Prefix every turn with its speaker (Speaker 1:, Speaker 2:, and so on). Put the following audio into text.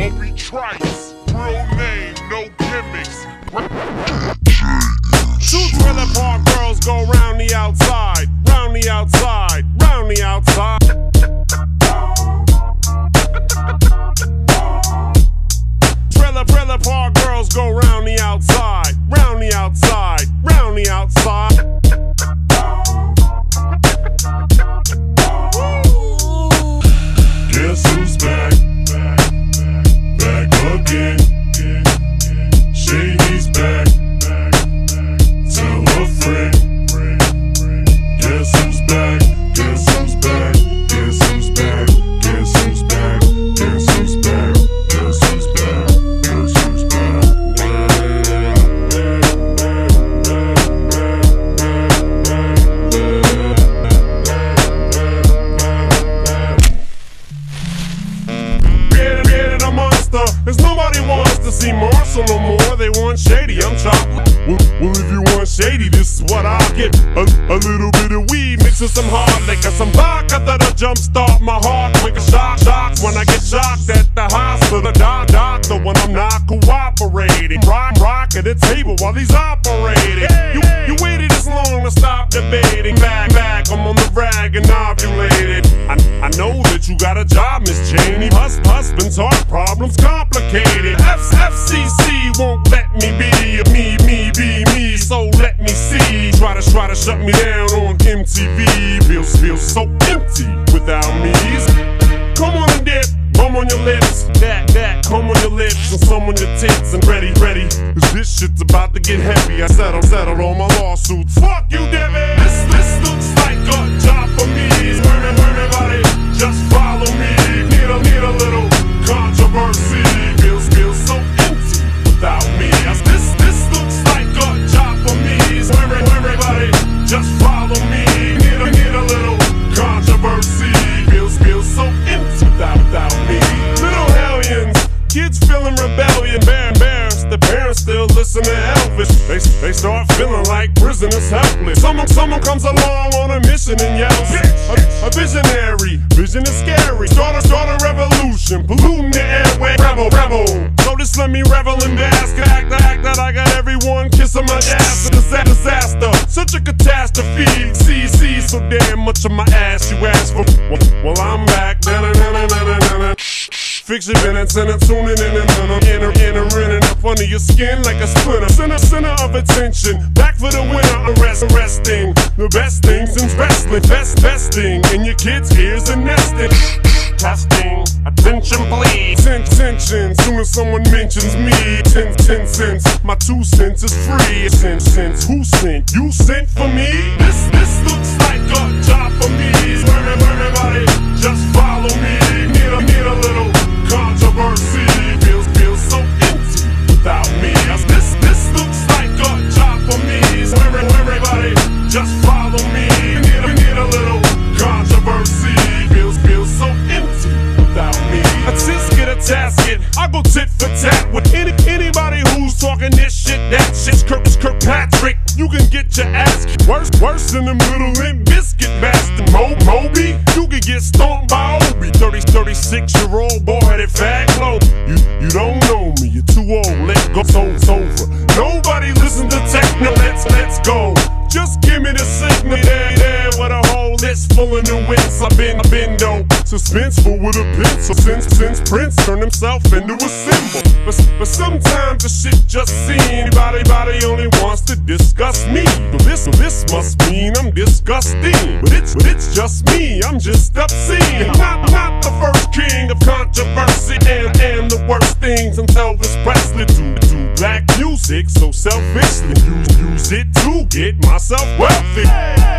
Speaker 1: Obi Trice, real name, no gimmicks.
Speaker 2: Two trailer park girls go round the outside, round the outside, round the outside. Trailer park girls go round the outside, round the outside, round the outside.
Speaker 1: Guess who's back? Back again. Shady's back. Tell a friend. Guess who's back? Guess who's back? Guess who's back? Guess who's back? Guess who's back? Guess who's back? Guess who's back?
Speaker 2: Created a monster, 'cause nobody wants to see Marshall no more. They want Shady, I'm chopped. Well, if you want Shady, this is what I'll get. A little bit of weed mixed with some hard liquor, some vodka that'll jumpstart my heart. Quick a shock when I get shocked at the hospital. Doctor when I'm not cooperating. Rock at the table while he's operating. You waited this long to stop debating. Back, I'm on the rag and ovulated. I know that you got a job, Miss Cheney. Husband's heart problems complicated. FCC won't let me be me, so let me see. Try to shut me down on MTV. Feels so empty without me. Come on and dip, bum on your lips. That, come on your lips and some on your tits. And ready, 'cause this shit's about to get heavy. I settled all my lawsuits. Fuck you, Debbie. This looks like a job for me. Everybody, just follow me. Need a little controversy. Feels so empty without me. This looks like a job for me. Everybody, just follow me. Need a little controversy. Feels so empty without me. Little hellions, kids feeling rebellion. Embarrassed, the parents still listen to Elvis. They start feeling like prisoners helpless. Someone comes along on a mission and yells, a visionary, vision is scary. Start a revolution, polluting the airway. Rebel. So just let me revel in the act that I got everyone kissing my ass. Disaster, such a catastrophe. See so damn much of my ass you asked for. Well, I'm back. Fix your minutes and I'm tuning in and entering up under your skin like a splinter. Center of attention, back for the winner. Arresting the best things in wrestling. Vesting in your kids' ears and nesting. Testing, attention please. Tension, soon as someone mentions me. 10 cents, my 2 cents is free. Cents, who sent? You sent for me? This looks like a job for me. Everybody, just follow me. Need a little controversy. Feels so empty without me. This looks like a job for me. Everybody, just follow me. Need a little controversy. Feels so empty without me. A tisket, a tasket, I go tit for tat with anybody who's talking this shit, that shit's Kirkpatrick. You can get your ass worse than them little Limp Biscuit bastard. Moby, you can get stomped by Obi. 36-year-old boy headed fag low. You don't know me, you're too old. Let go, it's over. Nobody listen to techno. Let's go. Just give me the signal. There with a whole list full of new wins. I've been dope, suspenseful with a pencil. Since Prince turned himself into a symbol. But sometimes the shit just seems anybody only wants to discuss me. So this must mean I'm disgusting. But it's just me, I'm just obscene. Not the first king of controversy and the worst things in Elvis Presley. Do black music so selfishly. Use it to get myself wealthy.